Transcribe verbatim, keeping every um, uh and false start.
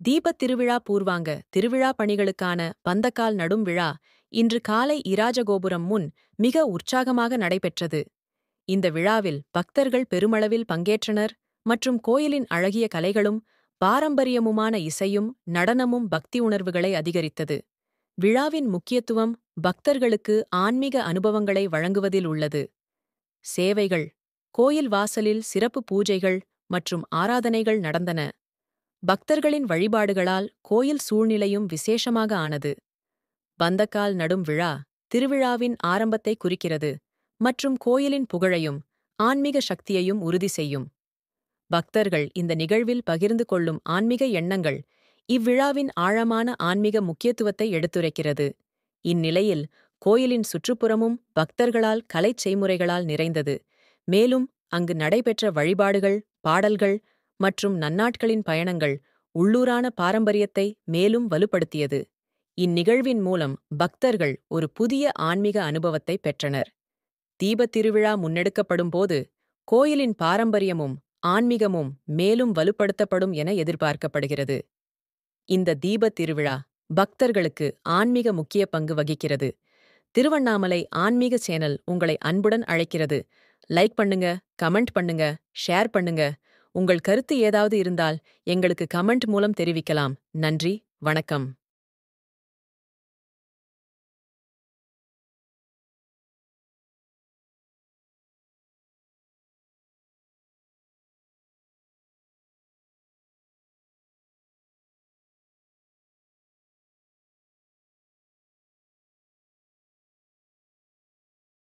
தீபத் திருவிழா பூர்வாங்க திருவிழா பணிகளுக்கான பந்தக்கால் நடும் விழா இன்று காலை இராஜகோபுரம் முன் மிக உற்சாகமாக நடைபெற்றது. இந்த விழாவில் பக்தர்கள் பெருமளவில் பங்கேற்றனர் மற்றும் கோயிலின் அழகிய கலைகளும் பாரம்பரியமுமான இசையும் நடனமும் பக்தி உணர்வுகளை அதிகரித்தது. விழாவின் முக்கியத்துவம் பக்தர்களுக்கு ஆன்மீக அனுபவங்களை வழங்குவதில் உள்ளது. சேவைகள், கோயில் வாசலில் சிறப்பு பூஜைகள் மற்றும் ஆராதனைகள் நடந்தன. பக்தர்களின் வழிபாடுகளால் கோயில் சூழ்நிலையும் விசேஷமாக ஆனது. பந்தக்கால் நடும் விழா திருவிழாவின் ஆரம்பத்தை குறிக்கிறது மற்றும் கோயிலின் புகழையும் ஆன்மீக சக்தியையும் உறுதி செய்யும். பக்தர்கள் இந்த நிகழ்வில் பகிர்ந்து கொள்ளும் ஆன்மீக எண்ணங்கள் இவ்விழாவின் ஆழமான ஆன்மீக முக்கியத்துவத்தை எடுத்துரைக்கிறது. இந்நிலையில் கோயிலின் சுற்றுப்புறமும் பக்தர்களால் கலைச் செய்முறைகளால் நிறைந்தது. மேலும் அங்கு நடைபெற்ற வழிபாடுகள், பாடல்கள் மற்றும் நன்னாட்களின் பயணங்கள் உள்ளூரான பாரம்பரியத்தை மேலும் வலுப்படுத்தியது. இந்நிகழ்வின் மூலம் பக்தர்கள் ஒரு புதிய ஆன்மீக அனுபவத்தை பெற்றனர். தீபத் திருவிழா முன்னெடுக்கப்படும் போது கோயிலின் பாரம்பரியமும் ஆன்மீகமும் மேலும் வலுப்படுத்தப்படும் என எதிர்பார்க்கப்படுகிறது. இந்த தீபத் திருவிழா பக்தர்களுக்கு ஆன்மீக முக்கிய பங்கு வகிக்கிறது. திருவண்ணாமலை ஆன்மீக சேனல் உங்களை அன்புடன் அழைக்கிறது. லைக் பண்ணுங்க, கமெண்ட் பண்ணுங்க, ஷேர் பண்ணுங்க. உங்கள் கருத்து ஏதாவது இருந்தால் எங்களுக்கு கமெண்ட் மூலம் தெரிவிக்கலாம். நன்றி, வணக்கம்.